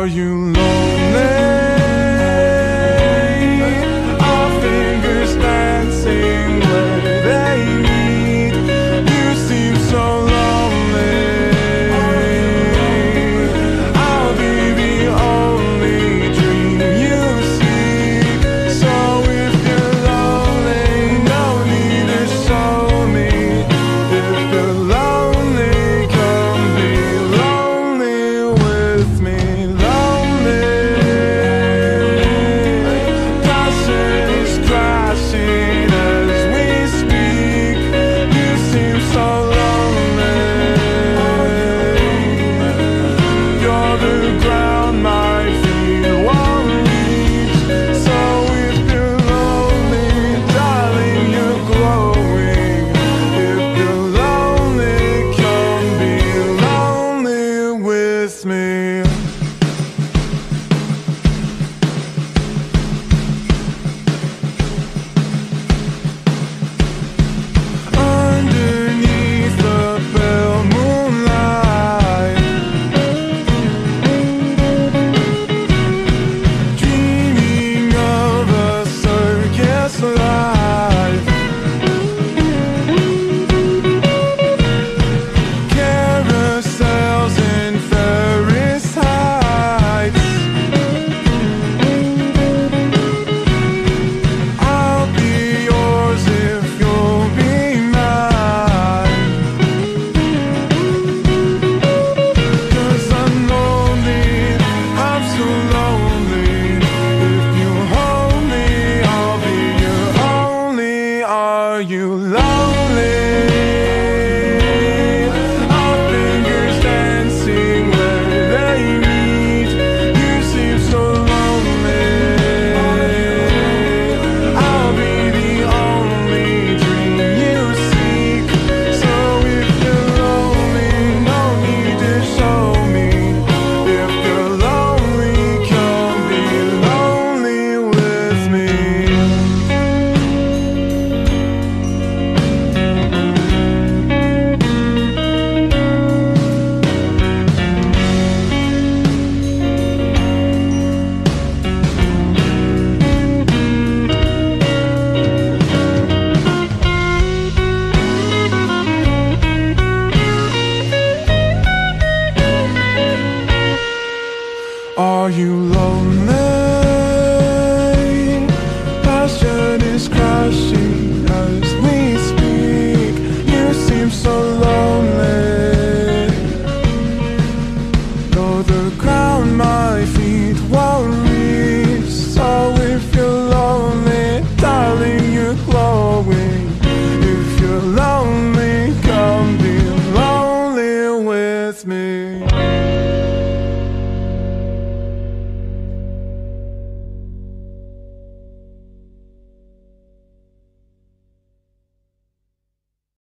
Are you lonely? Our fingers dancing where they meet. You seem so lonely. I'll be the only dream you seek. So if you're lonely, no need to show me. If you're lonely, come be lonely with me. Me. Underneath the pale moonlight, dreaming of a circus life, carousels and Ferris heights. I'll be yours if you'll be mine. 'Cause I'm lonely, I'm so lonely. If you hold me, I'll be your only. Are you lonely?